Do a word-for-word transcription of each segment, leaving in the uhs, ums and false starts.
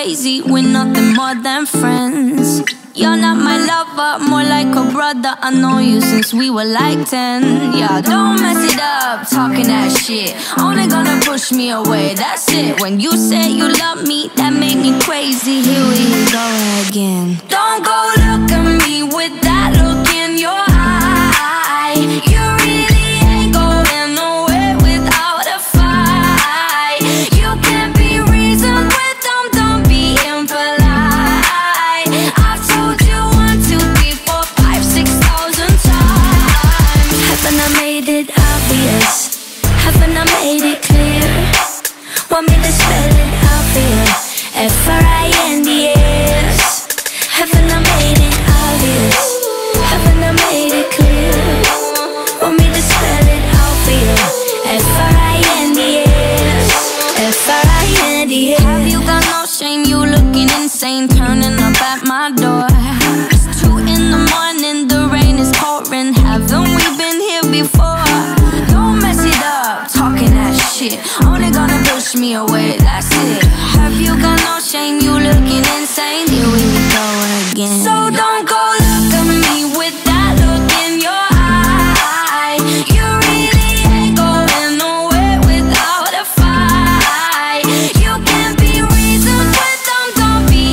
crazy, we're nothing more than friends. You're not my lover, more like a brother. I know you since we were like ten. Yeah, don't mess it up, talking that shit. Only gonna push me away, that's it. When you said you love me, that made me crazy. Here we go again. Don't go look at me with that look in your eye. You really ain't going nowhere without a fight. You can't be reasoned with them, don't be impolite. I've told you one, two, three, four, five, six thousand times. Haven't I made it obvious? Haven't I made it clear? Want me to spell it out for you? F R I N D S. Haven't I made it obvious? Haven't I made it clear? Want me to spell it out for you? F R I N D S. F R I N D S. Have you got no shame? You looking insane, turning up at my door. It's two in the morning, the rain is pouring. Haven't we been here before? Don't mess it up, talking that shit. Only gonna push me away, that's it. Have you got no shame? You looking insane. Here we go again. So don't go look at me with that look in your eye. You really ain't going nowhere without a fight. You can't be reasoned with them, don't be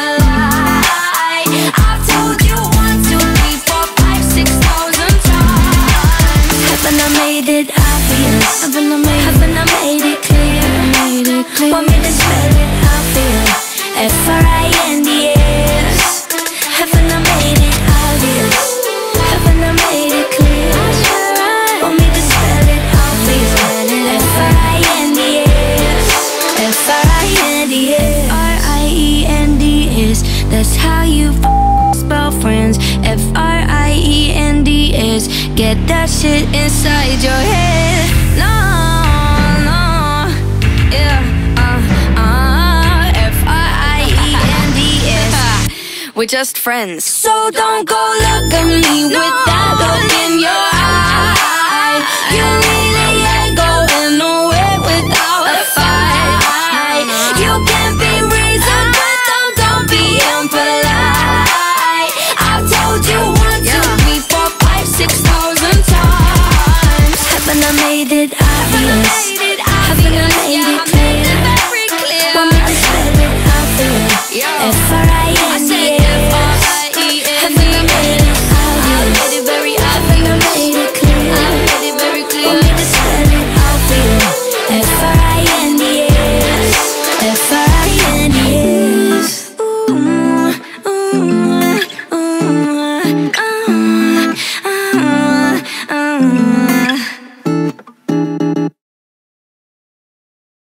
impolite. I've told you one, two, three, four, five, six thousand times. Haven't I made it obvious? Haven't I made, haven't I made it clear? Made it clear. Want me to spell it out for you? F R I N D S. Haven't I made it obvious? Haven't I made it clear? Want me to spell it out for you? F R I N D S. F R I N D S. R I E N D S. That's how you spell friends. F R I E N D S. Get that shit inside your head. No, no, yeah, uh, uh, F R I E N D S. We're just friends. So don't go look at me no. with that look in your eye. You really ain't going nowhere without a fight. You can't be reasoned with them, don't be impolite. I've told you one, two, three, four, five, six thousand times. Haven't I made it obvious?